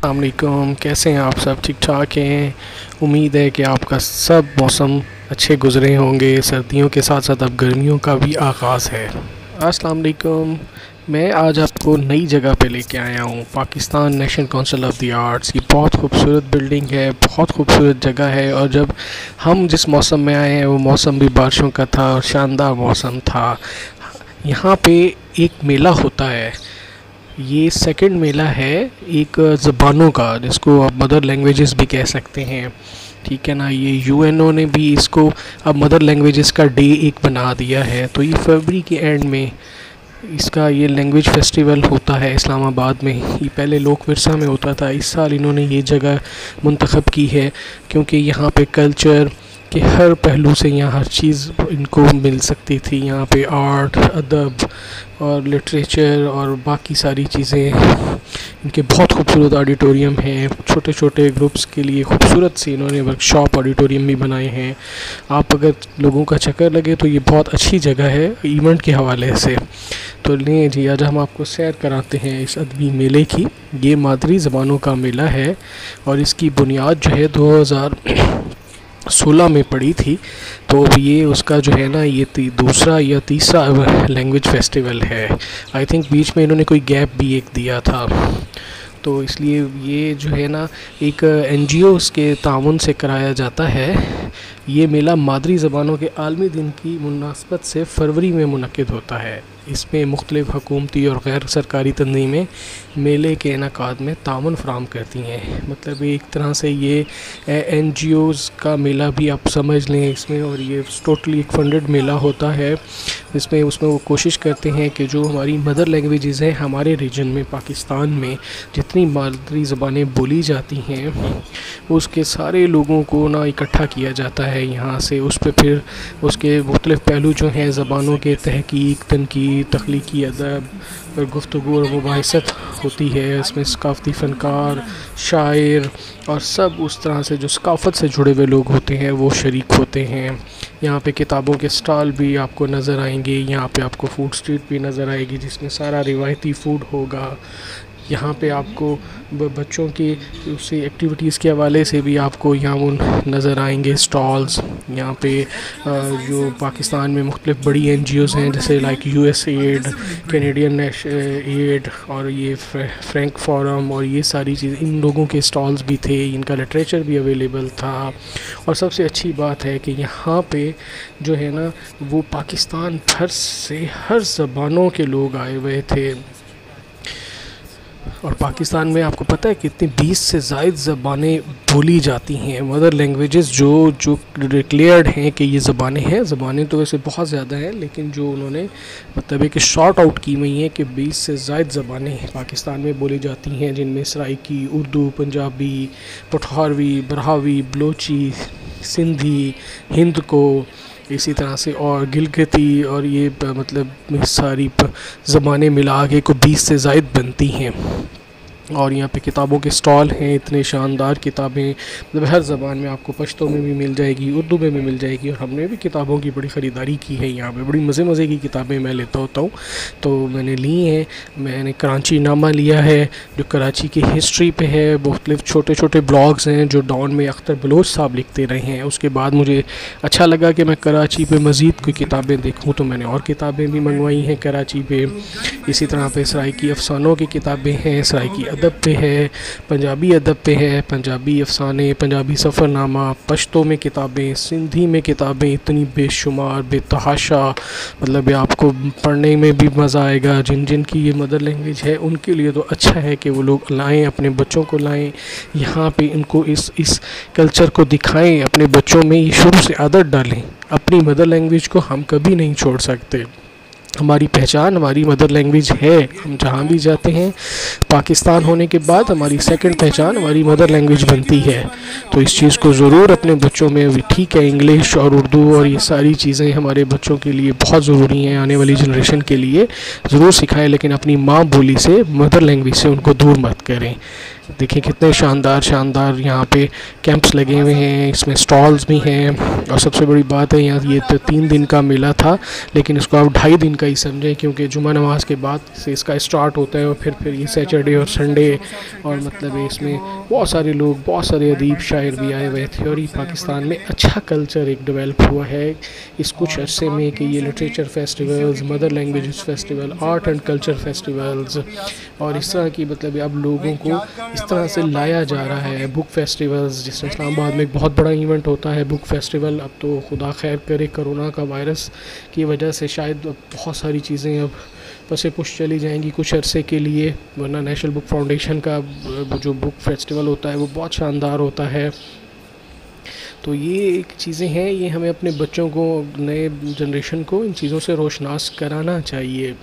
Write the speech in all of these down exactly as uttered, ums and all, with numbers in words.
अस्सलाम वालेकुम, कैसे हैं आप सब? ठीक ठाक हैं। उम्मीद है कि आपका सब मौसम अच्छे गुज़रे होंगे। सर्दियों के साथ साथ अब गर्मियों का भी आगाज़ है। अस्सलाम वालेकुम, मैं आज आपको नई जगह पे लेके आया हूँ, Pakistan national council of the arts. ये बहुत खूबसूरत बिल्डिंग है, बहुत खूबसूरत जगह है। और जब हम जिस मौसम में आए हैं वो मौसम भी बारिशों का था और शानदार मौसम था। यहाँ पे एक मेला होता है, ये सेकंड मेला है एक ज़बानों का, जिसको आप मदर लैंग्वेजेस भी कह सकते हैं, ठीक है ना। ये यूएनओ ने भी इसको अब मदर लैंग्वेजेस का डे एक बना दिया है। तो ये फरवरी के एंड में इसका ये लैंग्वेज फेस्टिवल होता है इस्लामाबाद में। ये पहले लोक विरसा में होता था, इस साल इन्होंने ये जगह मुंतखब की है क्योंकि यहाँ पे कल्चर के हर पहलू से यहाँ हर चीज़ इनको मिल सकती थी। यहाँ पे आर्ट, अदब और लिटरेचर और बाकी सारी चीज़ें। इनके बहुत खूबसूरत ऑडिटोरियम हैं, छोटे छोटे ग्रुप्स के लिए खूबसूरत से इन्होंने वर्कशॉप ऑडिटोरियम भी बनाए हैं। आप अगर लोगों का चक्कर लगे तो ये बहुत अच्छी जगह है इवेंट के हवाले से। तो लें जी, आज हम आपको सैर कराते हैं इस अदबी मेले की। ये मादरी ज़बानों का मेला है और इसकी बुनियाद जो है दो हज़ार सोलह में पड़ी थी। तो अब ये उसका जो है ना ये दूसरा या तीसरा लैंग्वेज फेस्टिवल है। आई थिंक बीच में इन्होंने कोई गैप भी एक दिया था, तो इसलिए ये जो है ना एक एनजीओज़ के ताउन से कराया जाता है। ये मेला मादरी ज़बानों के आलमी दिन की मुनासबत से फरवरी में मुनक़िद होता है। इसमें मुख्तलिफ़ हुकूमती और गैर सरकारी तंजीमें मेले के इनेकाद में ताउन फ़राहम करती हैं। मतलब एक तरह से ये एन जी ओज़ का मेला भी आप समझ लें इसमें। और ये टोटली एक फंडेड मेला होता है, जिसमें उसमें वो कोशिश करते हैं कि जो हमारी मदर लैंग्वेजेज़ हैं हमारे रीजन में, पाकिस्तान में जितनी मादरी ज़बानें बोली जाती हैं उसके सारे लोगों को ना इकट्ठा किया जाता है यहाँ से। उस पर फिर उसके मुख्तलिफ़ पहलू जो हैं ज़बानों के तहकीक, तनकीद, तख्लीकी अदब और गुफ्तगू और मुबाहिसत होती है। इसमें सकाफ़ती फ़नकार, शायर और सब उस तरह से जो सकाफ़त से जुड़े हुए लोग होते हैं वो शरीक होते हैं। यहाँ पे किताबों के स्टॉल भी आपको नज़र आएंगे। यहाँ पे आपको फ़ूड स्ट्रीट भी नज़र आएगी जिसमें सारा रिवायती फ़ूड होगा। यहाँ पे आपको बच्चों की उसी एक्टिविटीज़ के हवाले से भी आपको यहाँ वो नज़र आएंगे स्टॉल्स। यहाँ पे जो पाकिस्तान में मुख्तलिफ़ बड़ी एन जी ओज़ हैं जैसे like U S aid, Canadian aid और ये फ्रैंक फोरम और ये सारी चीज़, इन लोगों के स्टॉल्स भी थे। इनका लिटरेचर भी अवेलेबल था। और सबसे अच्छी बात है कि यहाँ पे जो है ना वो पाकिस्तान भर से हर ज़बानों के लोग आए हुए थे। और पाकिस्तान में आपको पता है कितनी बीस से ज़ायद ज़बानें बोली जाती हैं, मदर लैंग्वेजेस जो जो डिक्लेयर्ड हैं कि ये ज़बानें हैं। ज़बानें तो वैसे बहुत ज़्यादा हैं, लेकिन जो उन्होंने मतलब एक शॉर्ट आउट की हुई हैं कि बीस से ज़ायद ज़बानें पाकिस्तान में बोली जाती हैं, जिनमें सराइकी, उर्दू, पंजाबी, पठारवी, बरहावी, बलोची, सिंधी, हिंद को, इसी तरह से और गिलगिती और ये मतलब सारी ज़बानें मिला के को बीस से ज़ायद बनती हैं। और यहाँ पे किताबों के स्टॉल हैं, इतने शानदार किताबें मतलब हर ज़बान में आपको पश्तो में भी मिल जाएगी, उर्दू में भी मिल जाएगी। और हमने भी किताबों की बड़ी ख़रीदारी की है यहाँ पे। बड़ी मज़े मज़े की किताबें मैं लेता होता हूँ, तो मैंने ली हैं। मैंने कराची नामा लिया है जो कराची की हिस्ट्री पे है। मुख्तलिफ़ छोटे छोटे ब्लॉग्स हैं जो डॉन में अख्तर बलोच साहब लिखते रहे हैं। उसके बाद मुझे अच्छा लगा कि मैं कराची पे मज़ीद कोई किताबें देखूँ, तो मैंने और किताबें भी मंगवाई हैं कराची पे। इसी तरह पे सराइकी अफ़सानों की किताबें हैं, सराइकी अदब पे है, पंजाबी अदब पे है, पंजाबी अफ़साने, पंजाबी सफ़रनामा, पश्तो में किताबें, सिंधी में किताबें, इतनी बेशुमार बेतहाशा। मतलब आपको पढ़ने में भी मज़ा आएगा। जिन जिन की ये मदर लैंग्वेज है उनके लिए तो अच्छा है कि वो लोग लाएँ, अपने बच्चों को लाएँ यहाँ पे, इनको इस इस कल्चर को दिखाएँ, अपने बच्चों में ये शुरू से आदत डालें। अपनी मदर लैंग्वेज को हम कभी नहीं छोड़ सकते। हमारी पहचान हमारी मदर लैंग्वेज है। हम जहाँ भी जाते हैं, पाकिस्तान होने के बाद हमारी सेकंड पहचान हमारी मदर लैंग्वेज बनती है। तो इस चीज़ को ज़रूर अपने बच्चों में भी, ठीक है इंग्लिश और उर्दू और ये सारी चीज़ें हमारे बच्चों के लिए बहुत ज़रूरी हैं, आने वाली जनरेशन के लिए ज़रूर सिखाएं, लेकिन अपनी माँ बोली से, मदर लैंग्वेज से उनको दूर मत करें। देखिए कितने शानदार शानदार यहाँ पे कैंप्स लगे हुए हैं, इसमें स्टॉल्स भी हैं। और सबसे बड़ी बात है यहाँ, ये तो तीन दिन का मेला था लेकिन इसको आप ढाई दिन का ही समझें, क्योंकि जुमा नमाज के बाद से इसका स्टार्ट होता है और फिर फिर ये सैटरडे और संडे। और मतलब इसमें बहुत सारे लोग, बहुत सारे अदीब शायर भी आए हुए थे। और ये पाकिस्तान में अच्छा कल्चर एक डेवलप हुआ है इस कुछ अरसे में कि ये literature festivals, mother languages festival, art and culture festivals और इस तरह की मतलब अब लोगों को इस तरह से लाया जा रहा है। बुक फेस्टिवल्स, जिसमें इस्लामाबाद में एक बहुत बड़ा इवेंट होता है बुक फेस्टिवल। अब तो खुदा खैर करे, कोरोना का वायरस की वजह से शायद अब बहुत सारी चीज़ें अब पसे पुश चली जाएंगी कुछ अरसे के लिए, वरना नेशनल बुक फाउंडेशन का जो बुक फेस्टिवल होता है वो बहुत शानदार होता है। तो ये एक चीज़ें हैं, ये हमें अपने बच्चों को, नए जनरेशन को इन चीज़ों से रोशनास कराना चाहिए,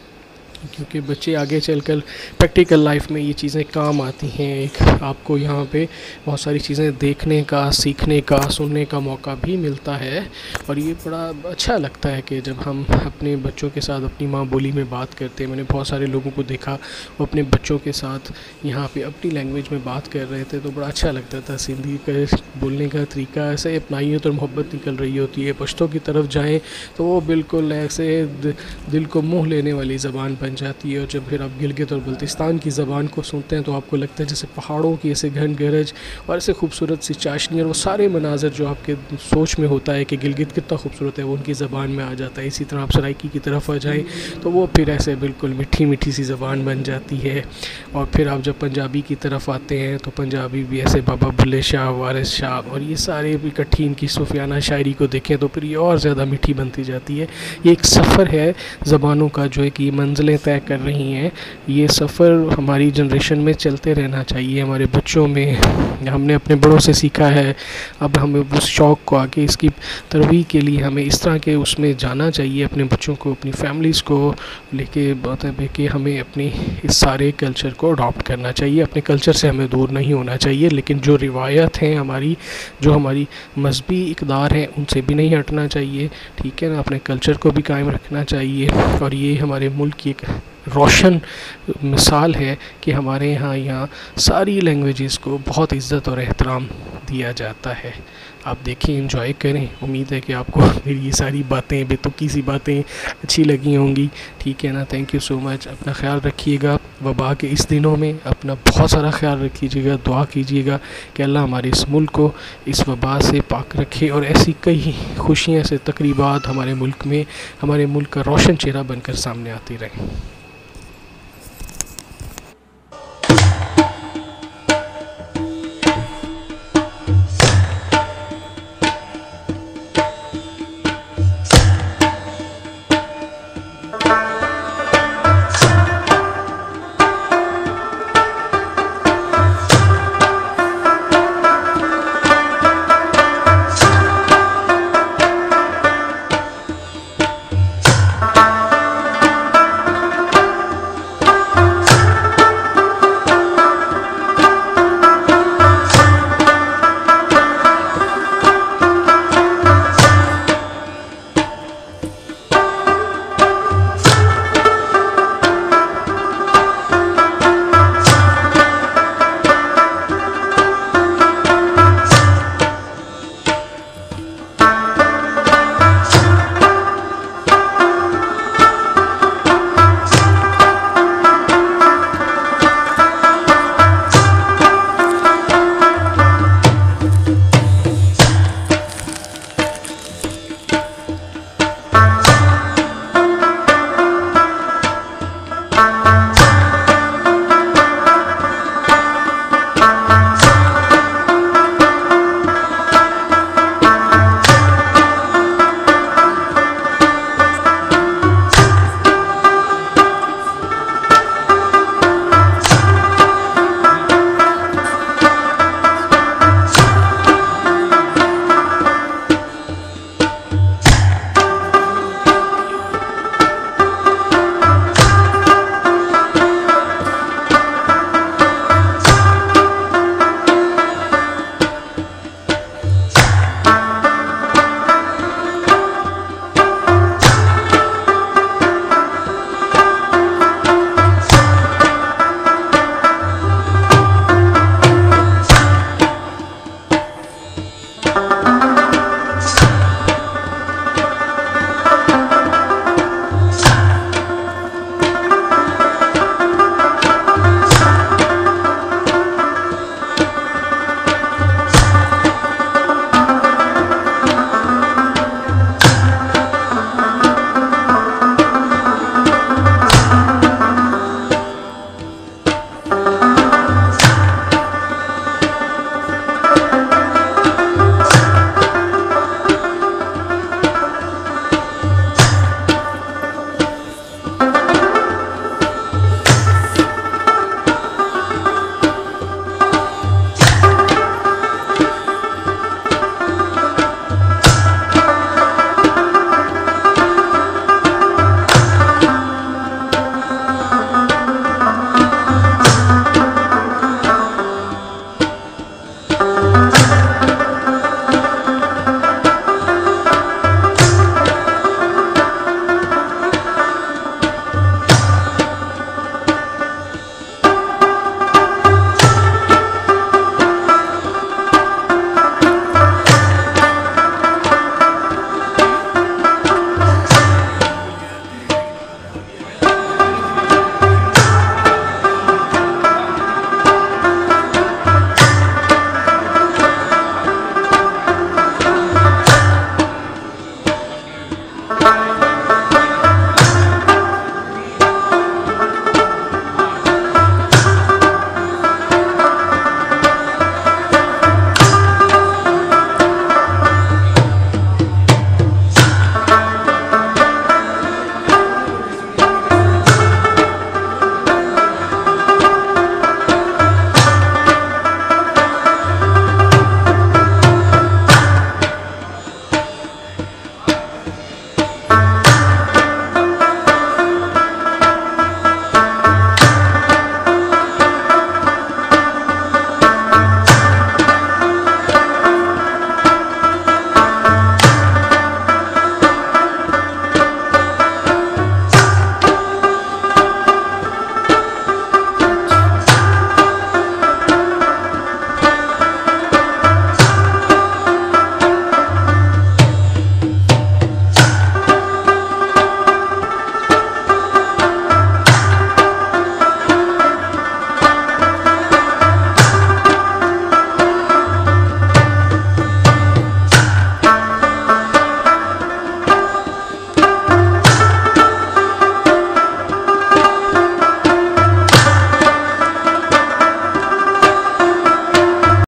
क्योंकि बच्चे आगे चलकर प्रैक्टिकल लाइफ में ये चीज़ें काम आती हैं। एक आपको यहाँ पे बहुत सारी चीज़ें देखने का, सीखने का, सुनने का मौका भी मिलता है। और ये बड़ा अच्छा लगता है कि जब हम अपने बच्चों के साथ अपनी माँ बोली में बात करते हैं। मैंने बहुत सारे लोगों को देखा वो अपने बच्चों के साथ यहाँ पे अपनी लैंग्वेज में बात कर रहे थे, तो बड़ा अच्छा लगता था। सिंधी का बोलने का तरीका ऐसे अपनाइए तो मोहब्बत निकल रही होती है। पश्तो की तरफ जाएँ तो वो बिल्कुल ऐसे दिल को मोह लेने वाली ज़बान बन जाती है। और जब फिर आप गिलगित और बल्तिस्तान की ज़बान को सुनते हैं तो आपको लगता है जैसे पहाड़ों की ऐसे घन गरज और ऐसे खूबसूरत सी चाशनी और वो सारे मनाजर जो आपके सोच में होता है कि गिलगित कितना खूबसूरत है, वो उनकी ज़बान में आ जाता है। इसी तरह आप सराइकी की तरफ आ जाएँ तो वो फिर ऐसे बिल्कुल मीठी मीठी सी ज़बान बन जाती है। और फिर आप जब पंजाबी की तरफ आते हैं तो पंजाबी भी ऐसे बाबा बुल्ले शाह, वारिस शाह और ये सारे भी इकट्ठी इनकी सूफियाना शायरी को देखें तो फिर ये और ज़्यादा मीठी बनती जाती है। ये एक सफ़र है ज़बानों का जो है कि मंजिलें तय कर रही हैं। ये सफ़र हमारी जनरेशन में चलते रहना चाहिए, हमारे बच्चों में। हमने अपने बड़ों से सीखा है, अब हमें उस शौक़ को आगे इसकी तरवीह के लिए हमें इस तरह के उसमें जाना चाहिए, अपने बच्चों को, अपनी फैमिलीज़ को लेके मतलब कि हमें अपनी इस सारे कल्चर को अडॉप्ट करना चाहिए। अपने कल्चर से हमें दूर नहीं होना चाहिए, लेकिन जो रिवायत हैं हमारी, जो हमारी मजहबी इक़दार हैं, उनसे भी नहीं हटना चाहिए। ठीक है ना, अपने कल्चर को भी कायम रखना चाहिए। और ये हमारे मुल्क की एक रोशन मिसाल है कि हमारे यहाँ यहाँ सारी लैंग्वेजेस को बहुत इज़्ज़त और एहतराम दिया जाता है। आप देखें, एंजॉय करें। उम्मीद है कि आपको मेरी ये सारी बातें, बेतुकी सी बातें अच्छी लगी होंगी। ठीक है ना, थैंक यू सो मच। अपना ख्याल रखिएगा, वबा के इस दिनों में अपना बहुत सारा ख्याल रखिएगा, दुआ कीजिएगा कि अल्लाह हमारे इस मुल्क को इस वबा से पाक रखे और ऐसी कई खुशियाँ से तकरीबात हमारे मुल्क में, हमारे मुल्क का रोशन चेहरा बनकर सामने आती रहें।